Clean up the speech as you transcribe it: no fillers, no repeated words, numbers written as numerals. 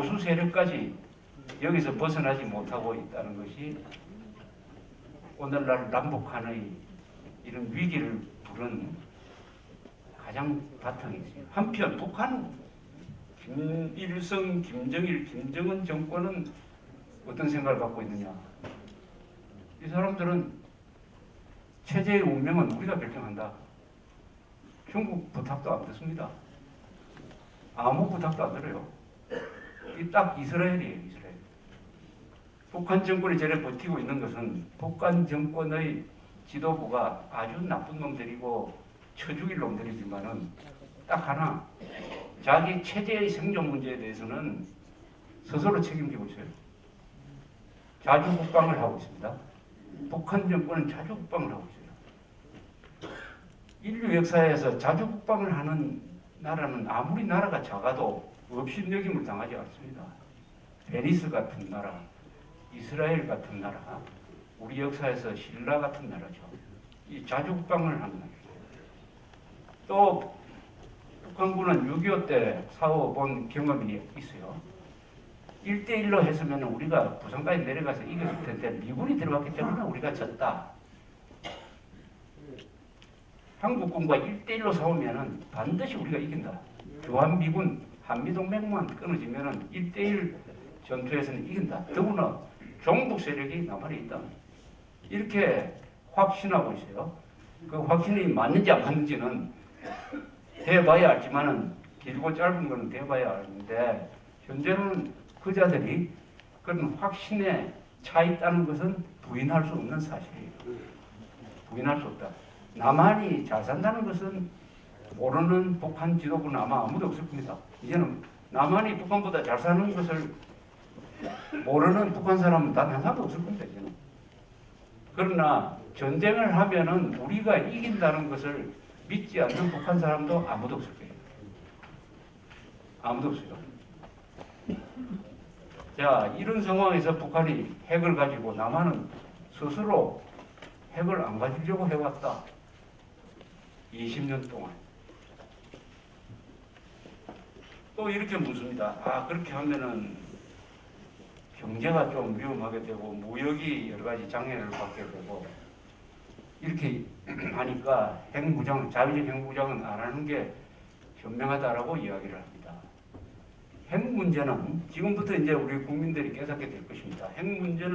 보수 세력까지 여기서 벗어나지 못하고 있다는 것이 오늘날 남북한의 이런 위기를 부른 가장 바탕이 있어요. 한편 북한 김일성, 김정일, 김정은 정권은 어떤 생각을 갖고 있느냐. 이 사람들은 체제의 운명은 우리가 결정한다. 중국 부탁도 안 듣습니다. 아무 부탁도 안 들어요. 이 딱 이스라엘이에요. 이스라엘. 북한 정권이 저래 버티고 있는 것은 북한 정권의 지도부가 아주 나쁜 놈들이고 쳐죽일 놈들이지만은 딱 하나, 자기 체제의 생존 문제에 대해서는 스스로 책임지고 있어요. 자주국방을 하고 있습니다. 북한 정권은 자주국방을 하고 있어요. 인류 역사에서 자주국방을 하는 나라는 아무리 나라가 작아도 업신여김을 당하지 않습니다. 베니스 같은 나라, 이스라엘 같은 나라, 우리 역사에서 신라 같은 나라죠. 이 자주국방을 하는 나라죠. 또 북한군은 6.25 때 싸워본 경험이 있어요. 1대1로 했으면 우리가 부산까지 내려가서 이겼을 텐데 미군이 들어왔기 때문에 우리가 졌다. 한국군과 1대1로 싸우면 반드시 우리가 이긴다. 주한미군, 한미동맹만 끊어지면 1대1 전투에서는 이긴다. 더구나 종북 세력이 남한에 있다. 이렇게 확신하고 있어요. 그 확신이 맞는지 안 맞는지는 대봐야 알지만은 길고 짧은 거는 대봐야 아는데 현재는 그자들이 그런 확신에 차 있다는 것은 부인할 수 없는 사실이에요. 부인할 수 없다. 남한이 잘 산다는 것은 모르는 북한 지도부는 아마 아무도 없을 겁니다. 이제는 남한이 북한보다 잘 사는 것을 모르는 북한 사람은 단 한 사람도 없을 겁니다. 이제는. 그러나 전쟁을 하면은 우리가 이긴다는 것을 믿지 않는 북한 사람도 아무도 없을 거예요. 아무도 없어요. 자, 이런 상황에서 북한이 핵을 가지고 남한은 스스로 핵을 안 가지려고 해왔다. 20년 동안. 또 이렇게 묻습니다. 아, 그렇게 하면은 경제가 좀 위험하게 되고 무역이 여러 가지 장애를 받게 되고 이렇게 하니까 핵무장, 자위적 핵무장은 안 하는 게 현명하다라고 이야기를 합니다. 핵 문제는 지금부터 이제 우리 국민들이 깨닫게 될 것입니다. 핵 문제는